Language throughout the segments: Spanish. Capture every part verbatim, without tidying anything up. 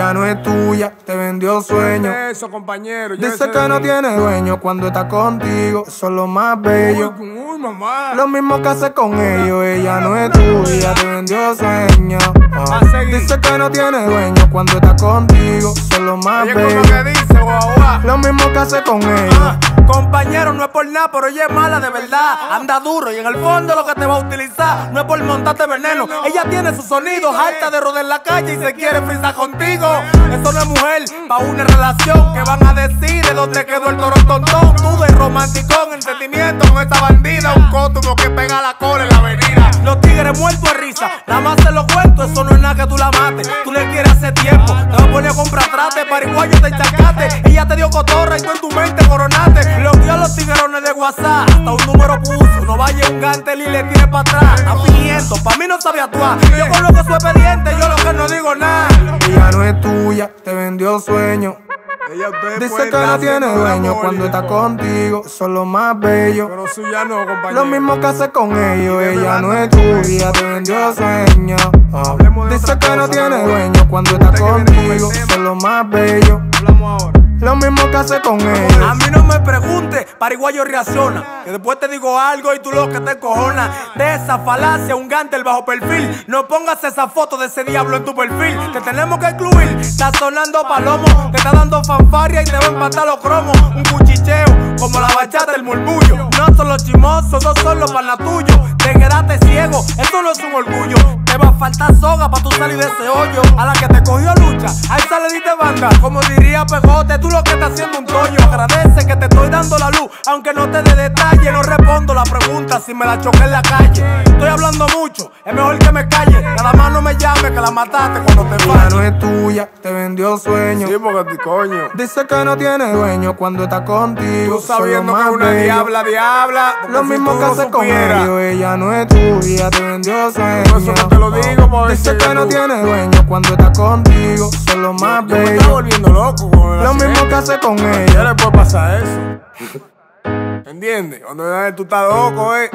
Ella no es tuya, te vendió sueño. Eso, compañero. Dice que no tiene dueño cuando está contigo, eso es lo más bello. Uy, uy, mamá. Lo mismo que hace con ellos. Ella no es tuya, te vendió sueño. Ah. Dice que no tiene dueño cuando está contigo, eso es lo más Oye, bello. ¿cómo que dice, guau, guau? Lo mismo que hace con ellos. Ah, compañero, no es por nada, pero ella es mala de verdad. Anda duro y en el fondo lo que te va a utilizar no es por montarte veneno. Ella tiene sus sonidos, harta de rodar la calle y se quiere frisar contigo. Eso no es mujer, pa' una relación. Que van a decir de dónde quedó el toro tontón. Tú de romanticón, en sentimiento con esta bandida. Un cótumo que pega la cola en la avenida. Los tigres muertos de risa, nada más se lo cuento. Eso no es nada que tú la mates. Tú le quieres hace tiempo, te vas a poner a comprar trate. Pariguayo te encharcaste, ella te dio cotorra y tú en tu mente coronaste. Bloqueó a los tiguerones de WhatsApp, hasta un número puso. No vaya un gantel y le tire para atrás. Está fingiendo, pa' mí no sabe actuar. Yo conozco su expediente, yo lo que no digo nada. Ella no es tuya, te vendió sueño. Ella Dice que no tiene dueño cuando está contigo, eso es lo más bello. Pero suya no, compañero. Lo mismo que hace con ellos. Ella no es tuya, te vendió sueño. Ah. Dice que no tiene dueño cuando está contigo, eso es lo más bello. Hablamos ahora. Lo mismo que hace con ellos. A mí no me preguntes, Pariguayo reacciona. Que después te digo algo y tú lo que te cojonas. De esa falacia, un gantel bajo perfil. No pongas esa foto de ese diablo en tu perfil. Te tenemos que excluir. Está sonando palomo, te está dando fanfarria y te va a empatar los cromos. Un cuchicheo, como la bachata, el murmullo. No son los chimosos, no son los panas tuyos. Te quedaste ciego, esto no es un orgullo. Te va a faltar soga pa' tú salir de ese hoyo. A la que te cogió lucha, a esa le diste banda. Como diría Pegote, tú lo que estás haciendo un toño. Agradece que te estoy dando la luz, aunque no te dé detalle. No respondo la pregunta si me la choqué en la calle. Estoy hablando mucho, es mejor que me calle. Nada más no me llame que la mataste cuando te Ella falles. no es tuya, te vendió sueño. Sí, porque coño. Dice que no tiene dueño cuando está contigo, Tú eso es lo sabiendo que más una bello. diabla, diabla. porque Lo si mismo tú que no hace con supieras. ellos. Ella no es tuya, te vendió sueño. Por eso no te lo digo, por Dice decirlo que no tú. tiene dueño cuando está contigo, eso es lo más Yo me estoy bello. volviendo loco con el Lo mismo accidente. que hace con Ya ella. le puede pasar eso. ¿Entiendes? Cuando tú estás loco, eh.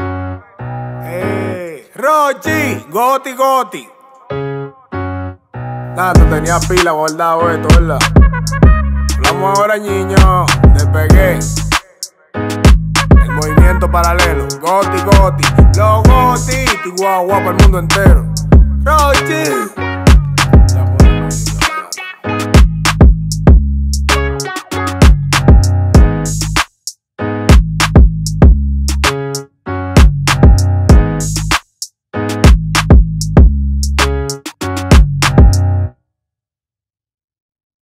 Eh. Rochi, Goti, Goti. Nada, tú tenías pila guardado esto, ¿verdad? Hablamos ahora, niño. Despegué. El movimiento paralelo. Goti, Goti. Los Goti. Guau, guau, para el mundo entero. Rochi.